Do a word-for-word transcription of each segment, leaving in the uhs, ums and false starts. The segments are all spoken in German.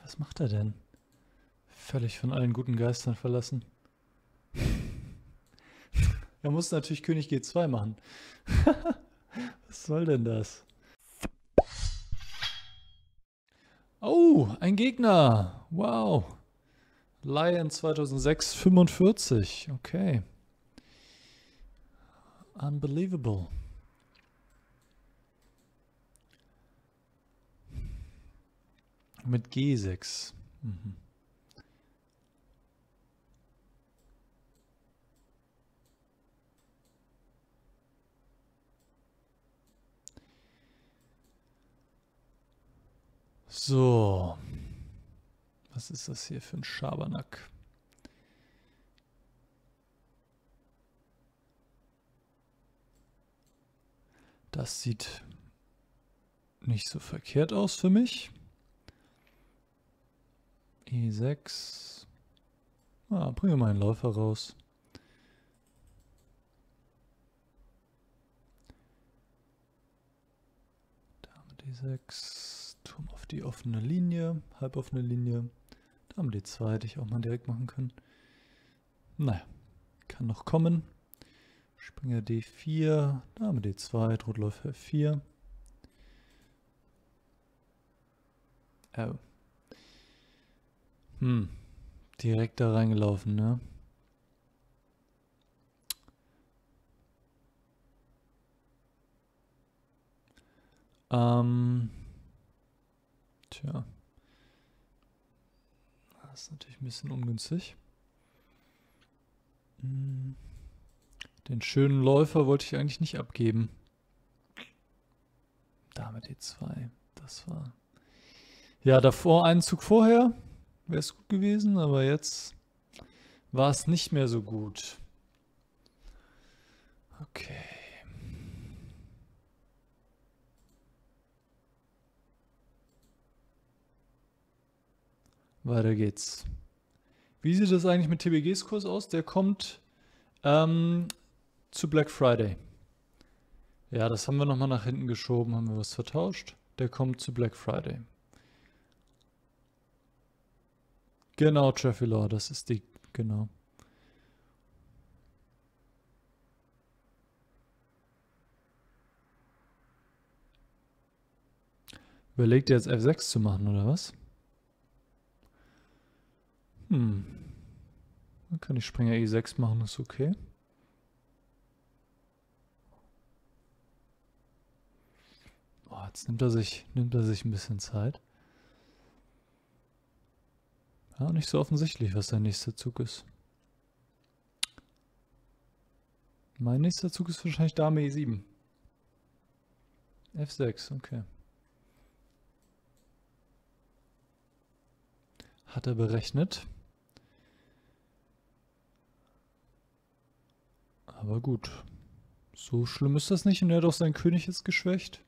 Was macht er denn? Völlig von allen guten Geistern verlassen. Er muss natürlich König G zwei machen. Was soll denn das? Oh, ein Gegner. Wow. Lion zweitausendsechs, fünfundvierzig. Okay. Unbelievable. Mit G sechs. Mhm. So. Was ist das hier für ein Schabernack? Das sieht nicht so verkehrt aus für mich. E sechs. Ah, bringen wir mal einen Läufer raus. Dame D sechs. Turm auf die offene Linie. Halboffene Linie. Dame D zwei hätte ich auch mal direkt machen können. Naja, kann noch kommen. Springer D vier. Dame D zwei. Droht Läufer F vier. Oh. Hm. Direkt da reingelaufen, ne? Ähm. Tja. Das ist natürlich ein bisschen ungünstig. Hm. Den schönen Läufer wollte ich eigentlich nicht abgeben. Dame D zwei. Das war... Ja, davor, einen Zug vorher wäre es gut gewesen, aber jetzt war es nicht mehr so gut. Okay. Weiter geht's. Wie sieht das eigentlich mit T B Gs Kurs aus? Der kommt ähm, zu Black Friday. Ja, das haben wir nochmal nach hinten geschoben, haben wir was vertauscht. Der kommt zu Black Friday. Genau, Traffic, das ist die, genau. Überlegt ihr jetzt F sechs zu machen, oder was? Hm. Dann kann ich Springer E sechs machen, ist okay. Oh, jetzt nimmt er sich, nimmt er sich ein bisschen Zeit. Ja, nicht so offensichtlich, was der nächste Zug ist. Mein nächster Zug ist wahrscheinlich Dame E sieben. F sechs, okay. Hat er berechnet. Aber gut. So schlimm ist das nicht und er hat auch seinen König jetzt geschwächt.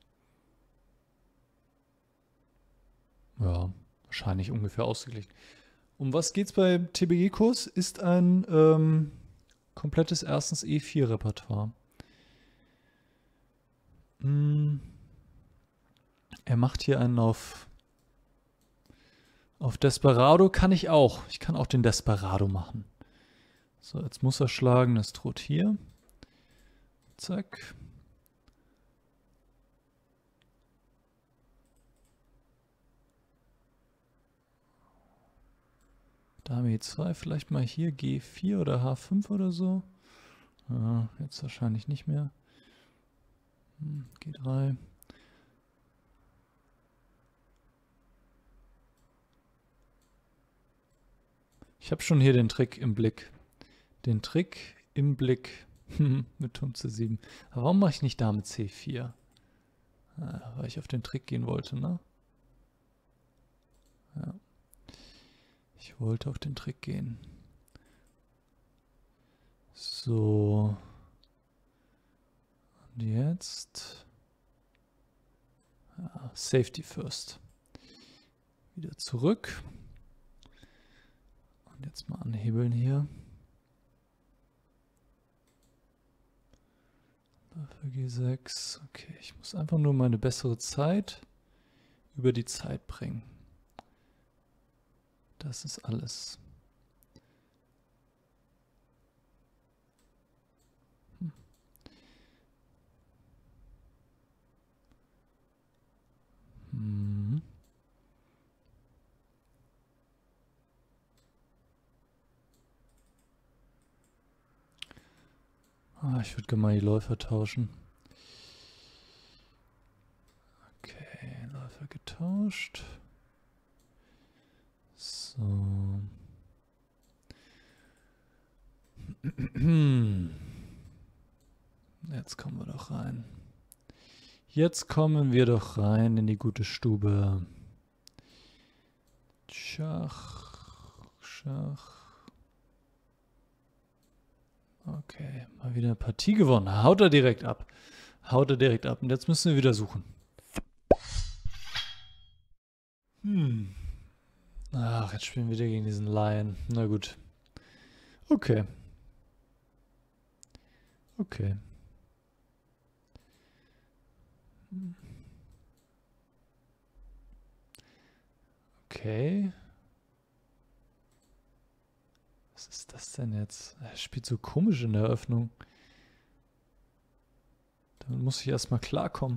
Ja, wahrscheinlich ungefähr ausgeglichen. Um was geht's bei T B G-Kurs? Ist ein ähm, komplettes erstens E vier Repertoire. Hm. Er macht hier einen auf, auf Desperado, kann ich auch. Ich kann auch den Desperado machen. So, jetzt muss er schlagen, das droht hier. Zack. Dame E zwei, vielleicht mal hier G vier oder H fünf oder so. Ja, jetzt wahrscheinlich nicht mehr. Hm, G drei. Ich habe schon hier den Trick im Blick. Den Trick im Blick mit Turm C sieben. Aber warum mache ich nicht Dame C vier? Ah, weil ich auf den Trick gehen wollte, ne? Ja. Ich wollte auf den Trick gehen. So. Und jetzt. Ja, Safety first. Wieder zurück. Und jetzt mal anhebeln hier. Läufer G sechs. Okay, ich muss einfach nur meine bessere Zeit über die Zeit bringen. Das ist alles. Hm. Hm. Ah, ich würde gerne mal die Läufer tauschen. Okay, Läufer getauscht. So. Jetzt kommen wir doch rein. Jetzt kommen wir doch rein in die gute Stube. Schach, Schach. Okay, mal wieder eine Partie gewonnen. Haut er direkt ab. Haut er direkt ab. Und jetzt müssen wir wieder suchen. Hm. Ach, jetzt spielen wir wieder gegen diesen Lion. Na gut. Okay. Okay. Okay. Was ist das denn jetzt? Er spielt so komisch in der Eröffnung. Damit muss ich erstmal klarkommen.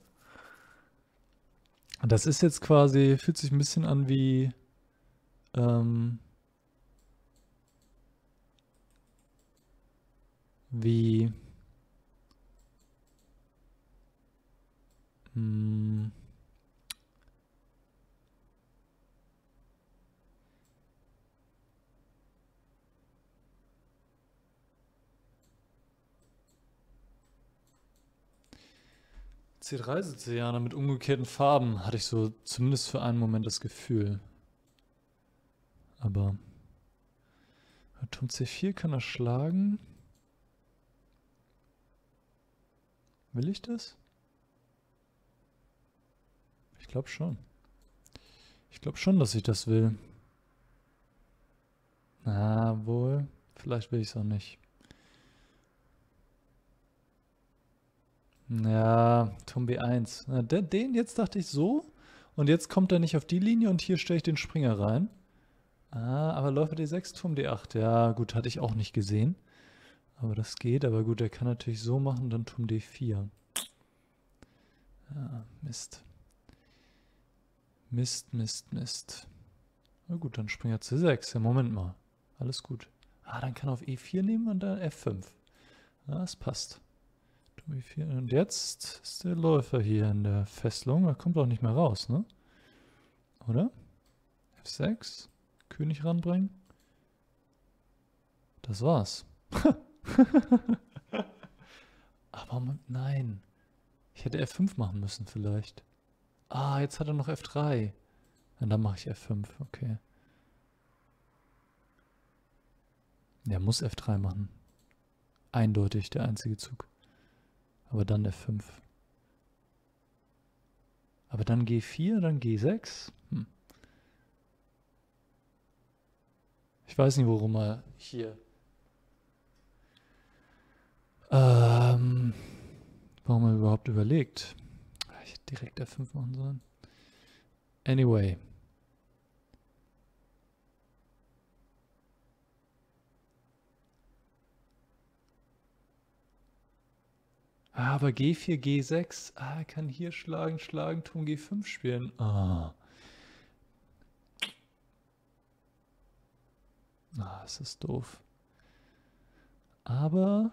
Das ist jetzt quasi, fühlt sich ein bisschen an wie ähm, wie mh, C drei Sizilianer mit umgekehrten Farben, hatte ich so zumindest für einen Moment das Gefühl. Aber Turm C vier kann er schlagen. Will ich das? Ich glaube schon. Ich glaube schon, dass ich das will. Na, wohl. Vielleicht will ich es auch nicht. Ja, Turm B eins. Na, den, den jetzt dachte ich so. Und jetzt kommt er nicht auf die Linie und hier stelle ich den Springer rein. Ah, aber Läufer D sechs, Turm D acht. Ja, gut, hatte ich auch nicht gesehen. Aber das geht. Aber gut, er kann natürlich so machen, dann Turm D vier. Ja, Mist. Mist, Mist, Mist. Na gut, dann Springer C sechs. Ja, Moment mal. Alles gut. Ah, dann kann er auf E vier nehmen und dann F fünf. Ja, das passt. Turm E vier. Und jetzt ist der Läufer hier in der Fesselung. Er kommt auch nicht mehr raus, ne? Oder? F sechs. König ranbringen. Das war's. Aber nein. Ich hätte F fünf machen müssen vielleicht. Ah, jetzt hat er noch F drei. Und dann mache ich F fünf, okay. Der muss F drei machen. Eindeutig der einzige Zug. Aber dann F fünf. Aber dann G vier, dann G sechs. Hm. Ich weiß nicht, worum er hier... Ähm, warum er überhaupt überlegt. Ich hätte direkt F fünf machen sollen. Anyway. Ah, aber G vier, G sechs. Ah, er kann hier schlagen, schlagen, Turm G fünf spielen. Ah. Ah, es ist doof. Aber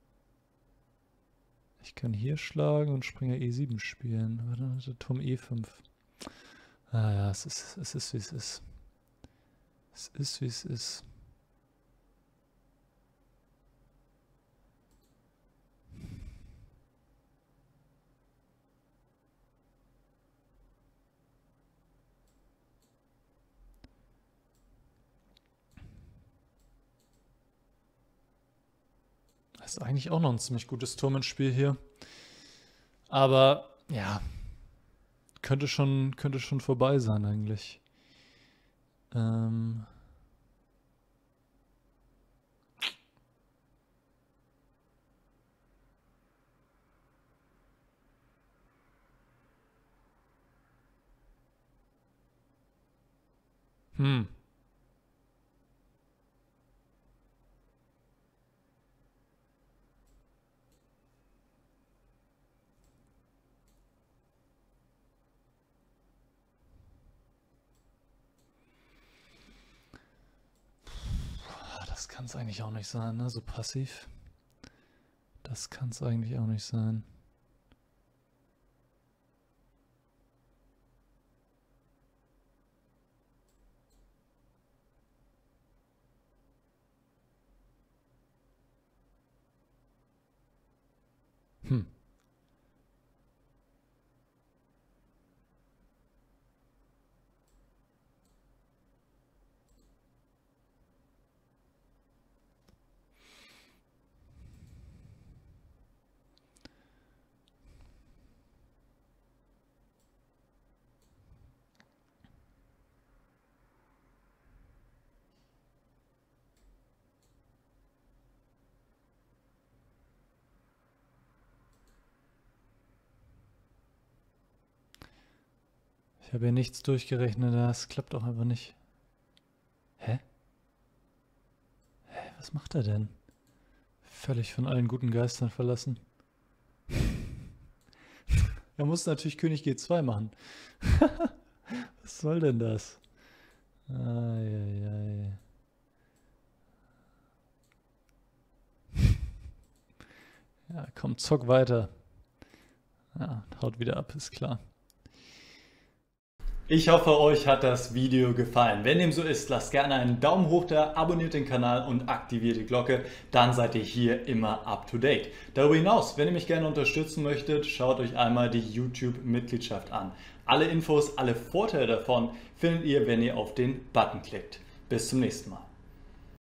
ich kann hier schlagen und Springer E sieben spielen. Aber dann hat er Turm E fünf. Ah ja, es ist, es ist, wie es ist. Es ist, wie es ist. Das ist eigentlich auch noch ein ziemlich gutes Turmenspiel hier. Aber ja, könnte schon, könnte schon vorbei sein eigentlich. Ähm... Hm, kann es eigentlich auch nicht sein, ne? So passiv. Das kann es eigentlich auch nicht sein. Hm. Ich habe ja nichts durchgerechnet, das klappt auch einfach nicht. Hä? Hä, was macht er denn? Völlig von allen guten Geistern verlassen. Er muss natürlich König G zwei machen. Was soll denn das? Eieiei. Ja, komm, zock weiter. Ja, haut wieder ab, ist klar. Ich hoffe, euch hat das Video gefallen. Wenn dem so ist, lasst gerne einen Daumen hoch da, abonniert den Kanal und aktiviert die Glocke. Dann seid ihr hier immer up to date. Darüber hinaus, wenn ihr mich gerne unterstützen möchtet, schaut euch einmal die YouTube-Mitgliedschaft an. Alle Infos, alle Vorteile davon findet ihr, wenn ihr auf den Button klickt. Bis zum nächsten Mal.